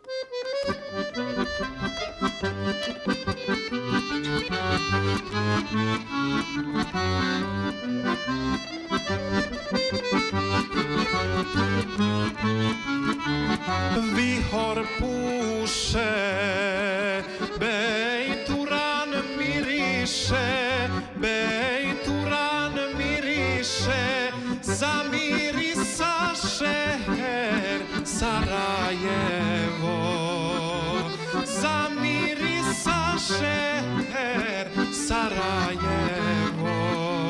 Vihor puše, Bejturan miriše, Bejturan miriše, zamirisa šeher Sarajevo, zamirisa šeher Sarajevo.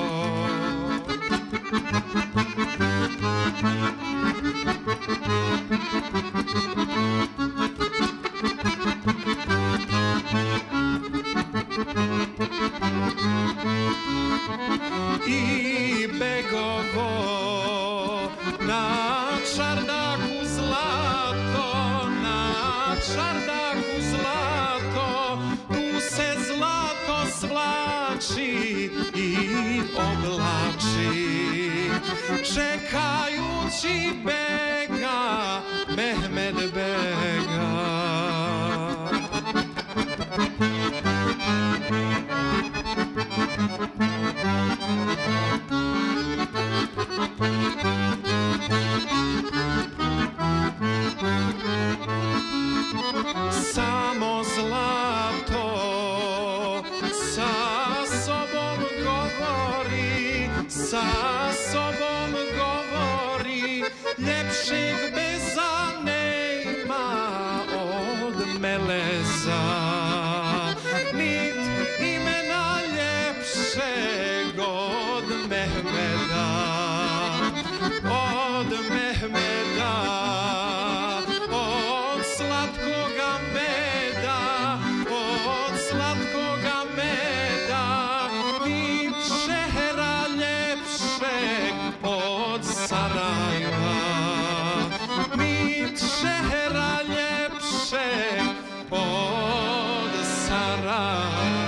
I begovo na čardaku zlato, na čardaku zlato, tu se zlato svlači i oblači, čekajući bega, Mehmed bega. Samo zlato sa sobom govori, sa sobom govori, ljepšeg beza nema od meleza, nit imena ljepšeg od Mehmeda, od Mehmeda, od slatkoga meda, od slatkoga meda, nit šehera ljepšeg od Sarajeva, nit šehera ljepšeg od Sarajeva.